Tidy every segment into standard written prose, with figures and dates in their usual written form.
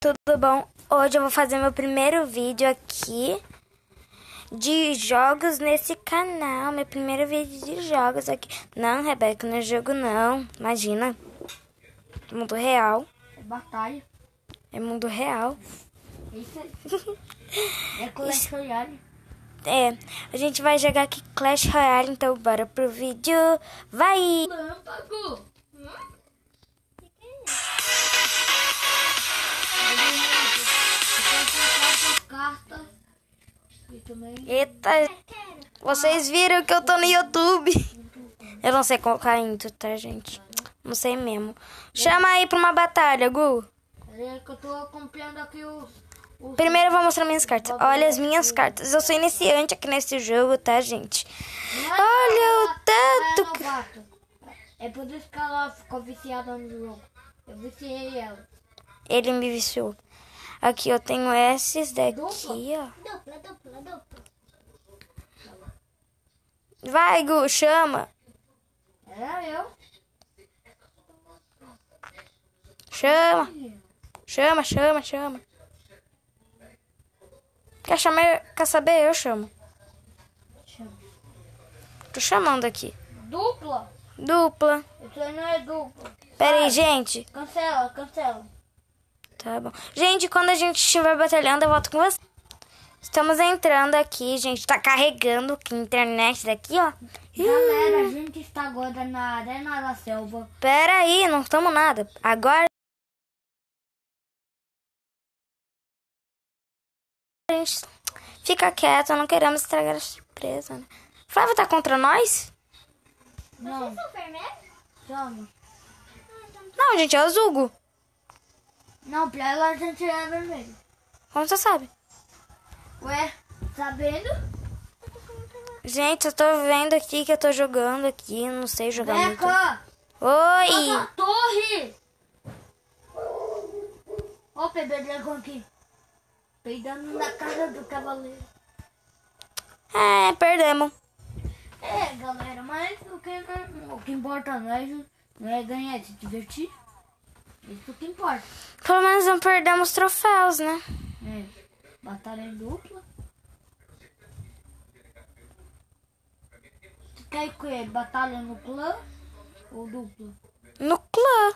tudo bom? Hoje eu vou fazer meu primeiro vídeo aqui de jogos nesse canal. Meu primeiro vídeo de jogos aqui. Não, Rebeca, não é jogo não. Imagina. Mundo real. É batalha. É mundo real. Isso aí. É Clash Royale. É, a gente vai jogar aqui Clash Royale, então bora pro vídeo. Vai! Lâmpago! Eita, vocês viram que eu tô no YouTube. Eu não sei colocar intro, tá, gente? Não sei mesmo. Chama aí pra uma batalha, Gu. Peraí que eu tô acompanhando aqui os... Primeiro eu vou mostrar minhas cartas. Olha as minhas cartas. Eu sou iniciante aqui nesse jogo, tá, gente? Olha o tanto que... É por isso que ela ficou viciada no jogo. Eu viciei ela. Ele me viciou. Aqui eu tenho esses daqui, ó. Dupla. Vai, Gu, chama. Era eu. Chama. Chama. Quer saber? Eu chamo. Tô chamando aqui. Dupla? Dupla. Isso aí não é dupla. Pera aí, gente. Cancela. Tá bom. Gente, quando a gente estiver batalhando, eu volto com você. Estamos entrando aqui, gente. Tá carregando aqui a internet daqui, ó. Galera, a gente está agora na Arena da Selva. Pera aí, não estamos nada. Agora a gente fica quieto, não queremos estragar a surpresa, né? Flávio tá contra nós? Não. Vocês são vermelhos? Não, gente, é o Zugo. Não, pra ela a gente é vermelho. Como você sabe? Ué, sabendo? Gente, eu tô vendo aqui que eu tô jogando aqui, não sei jogar muito. Beca! Oi! Nossa, torre! Ó o bebê dragão aqui. Peidando na casa do cavaleiro. É, perdemos. É, galera, mas o que importa não é ganhar, é se divertir. Isso que importa. Pelo menos não perdemos troféus, né? É, batalha em dupla. Você quer que batalha no clã ou dupla? No clã.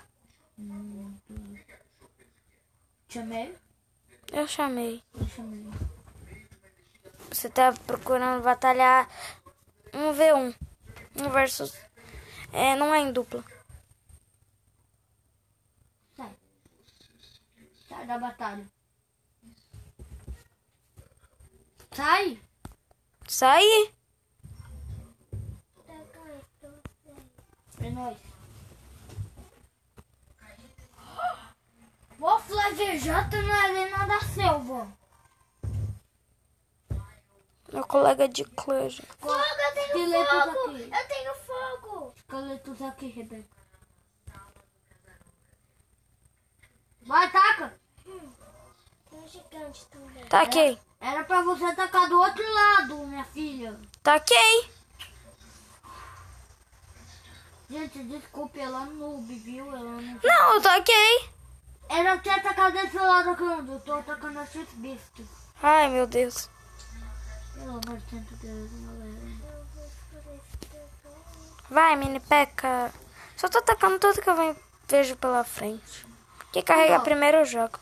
Chamei? Eu chamei. Eu chamei. Você tá procurando batalhar 1v1. Um versus... É, não é em dupla. Sai da batalha. Sai! Sai! É nóis. Ó, Flávio na Arena da Selva. Meu colega de clã. Fogo, eu tenho fogo! Eu tenho fogo! Esqueletos aqui, Rebeca. Vai, taca! Tem um gigante também. Taquei. Era pra você atacar do outro lado, minha filha. Taquei. Gente, desculpe, ela noob, viu? Ela não... Não, eu taquei. Era pra atacar desse lado aqui, onde eu tô atacando esses bichos. Ai, meu Deus. Pelo amor de Deus, galera. Vai, mini peca. Só tô atacando tudo que eu vejo pela frente. Que carrega Não. primeiro eu jogo.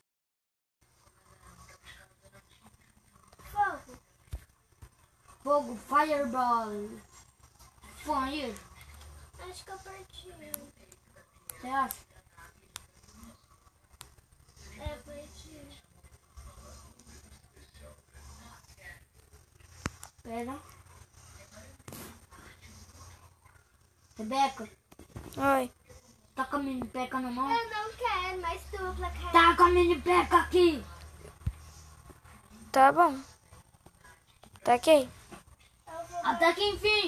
Fogo. Fogo, fireball. Fire. Acho que eu perdi. Você acha? É, perdi. Pera. Rebeca, Oi. tá com a mini peca na mão? Eu não quero mais dupla, cara. Tá com a mini peca aqui. Tá bom. Taquei. Até que enfim.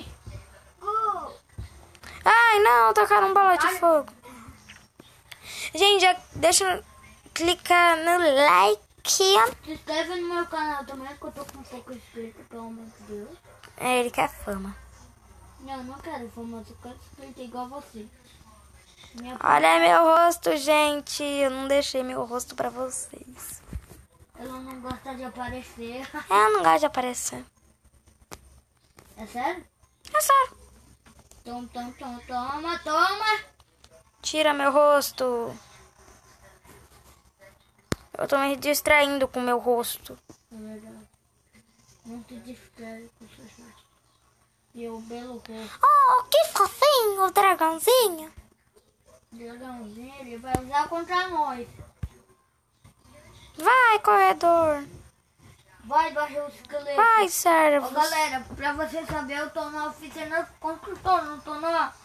Ai, não, tacaram bola de fogo. Gente, já deixa clicar no like. Se inscreve no meu canal também, que eu tô com pouco inscrito, pelo amor de Deus. É, ele quer fama. Não, não quero fama, eu quero inscrito igual você. Olha meu rosto, gente. Eu não deixei meu rosto pra vocês. Ela não gosta de aparecer. Eu não gosto de aparecer. É sério? É sério. Toma. Tira meu rosto. Eu tô me distraindo com meu rosto. É verdade. Não te distrai com seus rostos. E o belo rosto. Oh, que fofinho, o dragãozinho. O dragãozinho, ele vai usar contra nós. Vai, corredor. Vai, barril esqueleto. Vai, Ô, servos. galera, pra você saber, eu tô na oficina construtor, não tô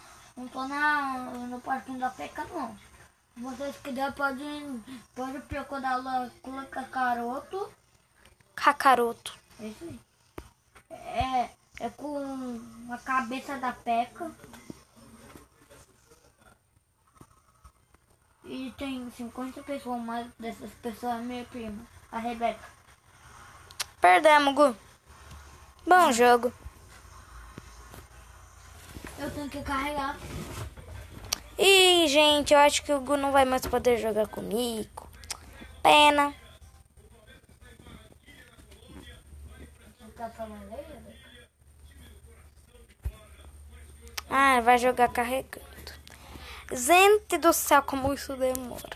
no parquinho da Peca, não. Se vocês quiserem, pode procurar lá, colocar caroto. Cacaroto. Esse aí. É com a cabeça da Peca. E tem 50 pessoas, mais dessas pessoas é minha prima, a Rebeca. Perdemos, Gu. Bom jogo. Eu tenho que carregar. Ih, gente, eu acho que o Gu não vai mais poder jogar comigo. Pena. Você tá falando aí, Rebeca? Ah, vai jogar carregando. Gente do céu, como isso demora.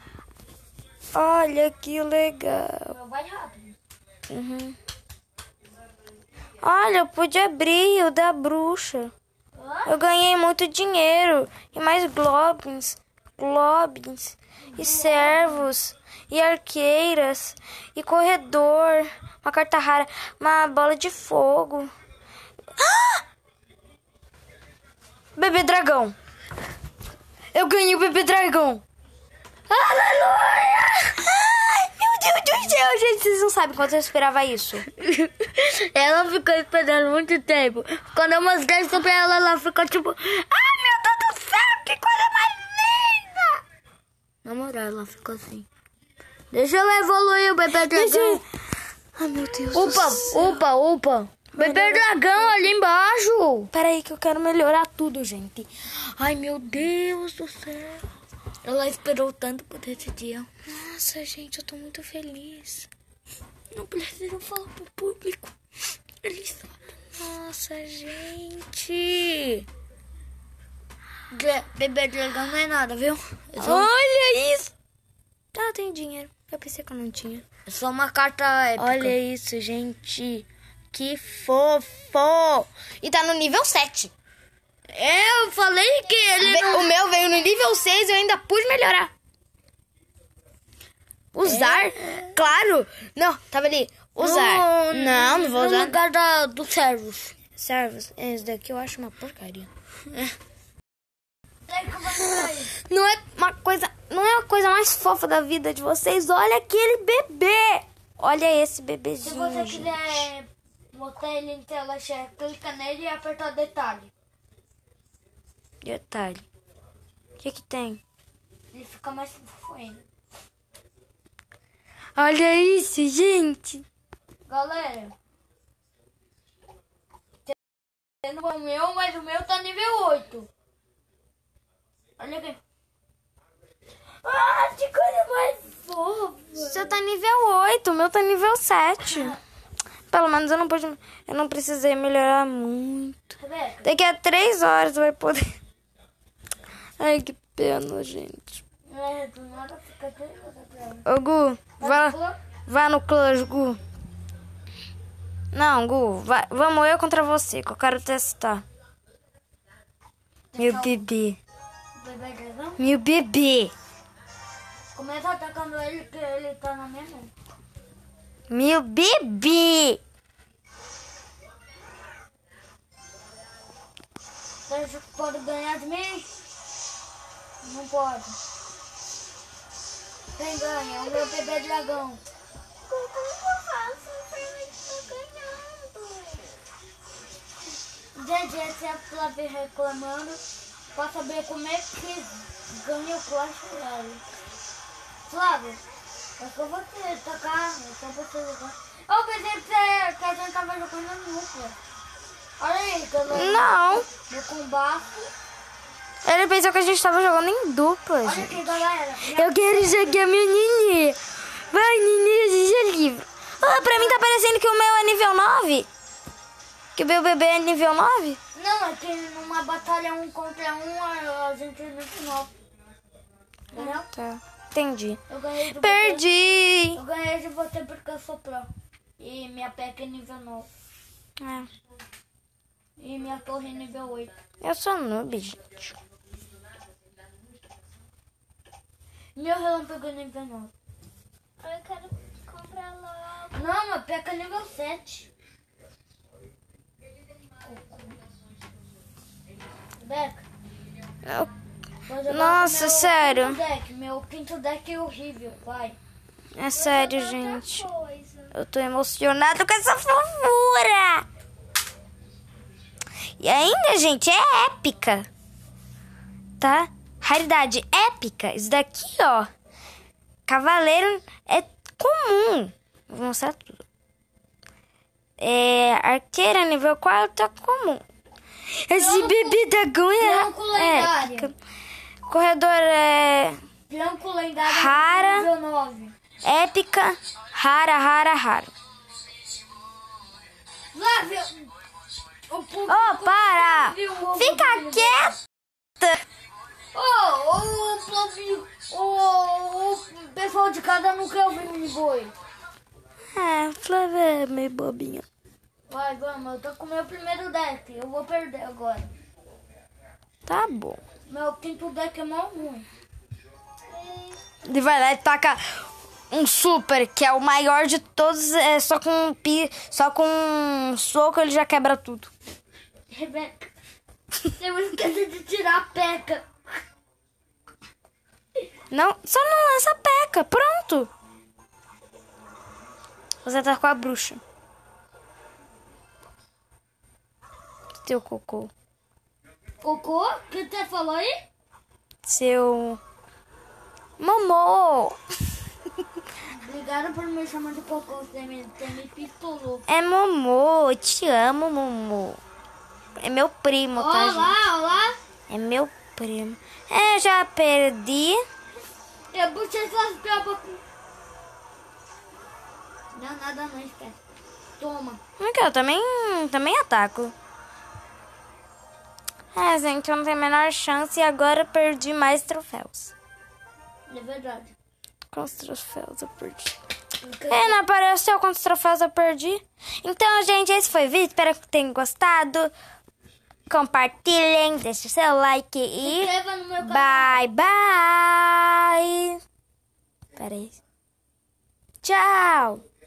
Olha que legal. Meu vai rápido. Uhum. Olha, eu pude abrir o da bruxa. Eu ganhei muito dinheiro. E mais globins. E servos. E arqueiras. E corredor. Uma carta rara. Uma bola de fogo. Ah! Bebê dragão. Eu ganhei o bebê dragão. Aleluia! Ai, meu Deus do céu, gente. Vocês não sabem quanto eu esperava isso. Ela ficou esperando muito tempo. Quando eu mostrei isso pra ela ficou tipo... Ai, meu Deus do céu, que coisa mais linda! Na moral, ela ficou assim. Deixa eu evoluir o bebê dragão. Ai, meu Deus do céu. Upa. Bebê dragão ali embaixo. Peraí que eu quero melhorar tudo, gente. Ai, meu Deus do céu. Ela esperou tanto por esse dia. Nossa, gente, eu tô muito feliz. Não preciso falar pro público. Eles sabem. Nossa, gente. Bebê dragão não é nada, viu? Olha isso. Ah, tem dinheiro. Eu pensei que eu não tinha. É só uma carta épica. Olha isso, gente. Que fofo. E tá no nível 7. Eu falei que ele O meu veio no nível 6 e eu ainda pude melhorar. Usar? Claro. Não, tava ali. Usar. Não vou usar. No lugar dos servos. Servos. Esse daqui eu acho uma porcaria. Se Não é a coisa mais fofa da vida de vocês. Olha aquele bebê. Olha esse bebezinho. você gente. quiser botar ele em tela cheia, clica nele e apertar detalhe. Detalhe. O que tem? Ele fica mais fofo ainda. Olha isso, gente. Galera, tendo o meu, mas o meu tá nível 8. Olha aqui. Ah, que coisa mais fofa. O seu tá nível 8, o meu tá nível 7. Pelo menos eu não precisei melhorar muito. Rebeca, Daqui a 3 horas vai poder. Ai, que pena, gente. do nada fica aqui. Vai Ô, Gu, vá no Clash, Gu. Não, Gu, vamos eu contra você, que eu quero testar. Meu bebê. Bebê dragão. Meu bebê. Começa atacando ele, que ele tá na minha mão. Meu bebê. Você pode ganhar de mim? Não pode. Quem ganha? É o meu bebê dragão. Como eu faço pra eu tô ganhando? Gente, esse é a Flávia reclamando. Pra saber como é que ganha o Clash Royale. Flávia, é só você tocar, é só você jogar. Eu pensei que a gente tava jogando no núcleo. Olha aí, galera. Não. No combate. Ele pensou que a gente tava jogando em dupla, Olha gente. aqui, galera. Eu quero jogar meu Nini. Vai, Nini, seja livre. Ah, pra mim tá parecendo que o meu é nível 9. Que o meu bebê é nível 9. Não, é que numa batalha 1 contra 1 a gente é no final. Entendeu? Tá, entendi. Eu ganhei de você. Perdi. Eu ganhei de você porque eu sou pro. E minha peca é nível 9. É, E minha torre é nível 8. eu sou noob, gente. Meu relâmpago é nível 9. Eu quero comprar logo. Não, minha peca é nível 7. Beca. Eu- vou jogar Nossa, com meu sério. quinto deck. Meu quinto deck é horrível, vai. É sério, Outra gente. coisa. Eu tô emocionado com essa fofura. E ainda, gente, é épica. Tá? Raridade épica. Isso daqui, ó. Cavaleiro é comum. Vou mostrar tudo. Arqueira nível 4 é comum. Esse bebê dragão Branco é lendário. épica. Corredor é Branco lendário Rara. nível 9. épica. Rara. Lá, viu? O público Ô, para! viu o ovo Fica dele. quieta! O pessoal de casa não quer ouvir o boi. Flávia é meio bobinha. Vai, vamos, eu tô com o meu primeiro deck. Eu vou perder agora. Tá bom. Meu quinto deck é mó ruim. Ele vai lá e taca um super, que é o maior de todos, só com um soco ele já quebra tudo. Rebeca, eu esqueci de tirar a peca. Não, só não lança peca, pronto. Você tá com a bruxa. Seu cocô. Cocô? O que você falou aí? Seu... Momô. Obrigada por me chamar de cocô. Você me pistolou. É Momô, eu te amo, Momô. É meu primo, tá, gente? Olá. É meu primo. Já perdi. Eu puxei suas pepas. Não, nada não, esquece. Toma. Aqui, eu também ataco. Gente, eu não tenho a menor chance e agora eu perdi mais troféus. É verdade. Quantos troféus eu perdi? Não apareceu quantos troféus eu perdi. Então, gente, esse foi o vídeo. Espero que tenham gostado. Compartilhem, deixem seu like Se e inscreva no meu canal. bye. Peraí. Tchau.